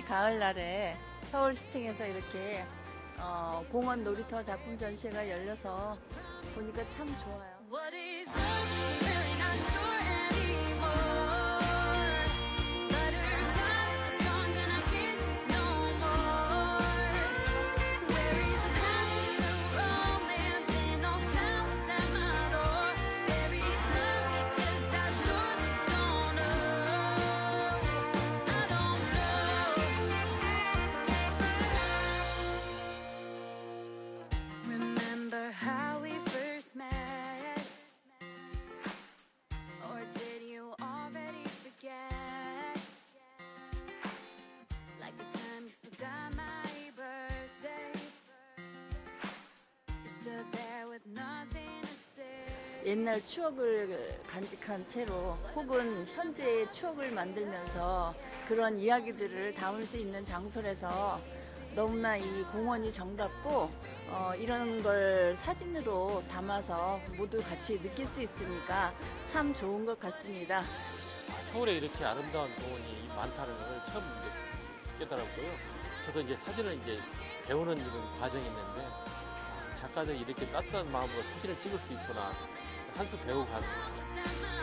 가을날에 서울시청에서 이렇게 공원 놀이터 작품 전시회가 열려서 보니까 참 좋아요. What is love? I'm really not sure anymore. Butterflies, a song and I can't sense no more. Where is the passion, the romance, and those flowers at my door? Where is love? Because I surely don't know. I don't know. Remember how we first met? Or did you already forget? Like the time you forgot my birthday. You stood there with nothing to say. 옛날 추억을 간직한 채로 혹은 현재의 추억을 만들면서 그런 이야기들을 담을 수 있는 장소라서 너무나 이 공원이 정답고 이런 걸 사진으로 담아서 모두 같이 느낄 수 있으니까 참 좋은 것 같습니다. 서울에 이렇게 아름다운 공원이 많다는 걸 처음 깨달았고요. 저도 이제 사진을 이제 배우는 이런 과정이 있는데 작가들이 이렇게 따뜻한 마음으로 사진을 찍을 수 있구나 한 수 배우고 가는 거예요.